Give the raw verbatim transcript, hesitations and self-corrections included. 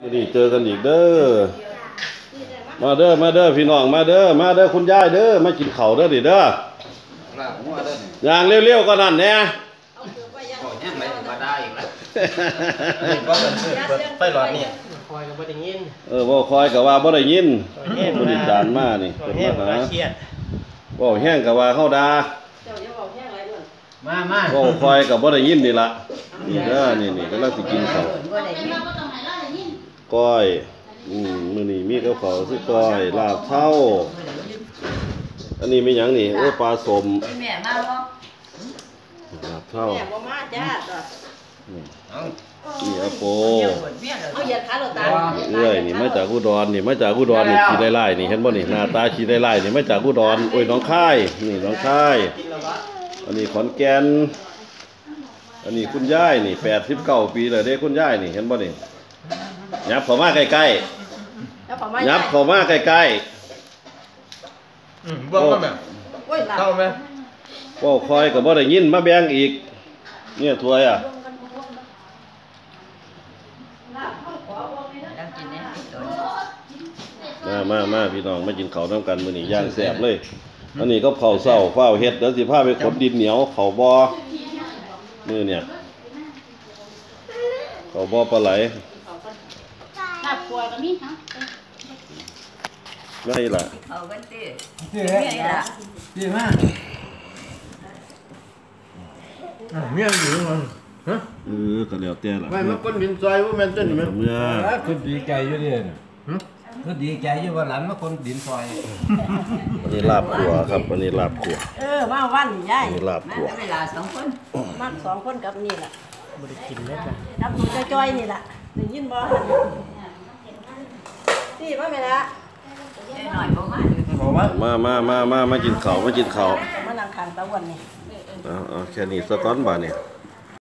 นี่เจอกันอีกเด้อมาเด้อมาเด้อพี่น้องมาเด้อมาเด้อคุณยายเด้อมากินข้าวเด้อดิเด้อย่างเร็วๆก็นั่นแน่ไฟหลอดนี่คอยกับบ่ได้ยินเออบ่คอยกับว่าบ่ได้ยินบ่ได้จานมานี่เป็นมาหาเครียดบ่แห้งกับว่าเฮาด่าเจ้าอย่าเว้าแห้งหลายเด้อมามาบ่คอยกับบ่ได้ยินนี่ล่ะนี่เด้อนี่ๆกำลังสิกินข้าวก้อยอืมมื้อนี้มีกับข้าวคือก้อยลาบเท่าอันนี้มีหยังนี่โอ้ปลาสมแม่มาบ่ลาบเท่าแม่บ่มาจ้าตัวเอ้านี่อาโปเอาอย่าขาเราตาเอ้ยนี่มาจากอุดรนี่มาจากอุดรนี่ขี้ไล่ๆนี่เห็นบ่นี่หน้าตาขี้ไล่ๆนี่มาจากอุดรโอ้ยน้องคายนี่น้องคายอันนี้ขอนแก่นอันนี้คุณยายนี่แปดสิบเก้าปีแล้วเด้คุณยายนี่เห็นบ่นี่ยับเข้ามาใกล้ๆยับเข้ามาใกล้ๆอืมบ่ว่าแม่โอ้ยล่ะเข้าแม่บ่คอยก็บ่ได้ยินมาแบ่งอีกเนี่ยถ้วยอ่ะมามามาพี่น้องมากินข้าวน้ำกันมื้อนี้ย่างแซ่บเลยอันนี้ก็ข้าวเช้าฟ้าวเฮ็ดเดี๋ยวสิพาไปขนดินเหนียวข้าวบ่มื้อเนี่ยข้าวบ่ปลาไหลลาบปัวก็มีฮะได้ล่ะเอากันตินี่แหละดีมากอ่ะเมียอยู่มันฮะเออก็แล้วแต่ล่ะไม่มันก้นดินซอยว่าแม่นต้นนี่มันเมื่อคือดีใจอยู่ดิคือดีใจอยู่ว่าหลานมาคนดินซอยอันนี้ลาบขั่วครับอันนี้ลาบขั่วเออมาวันยายอันนี้ลาบขั่วเวลาสองคนมาสองคนกับนี่ล่ะบ่ได้กินเลยจ้ะกับหนูจ้อยๆนี่ล่ะได้ยินบ่สิมาแม่ละหน่อยบ่มามามามามามากินข้าวมากินข้าวมานั่งข้างตะวันนี่เอาเอาแค่นี้ซะก่อนบ่าดนี่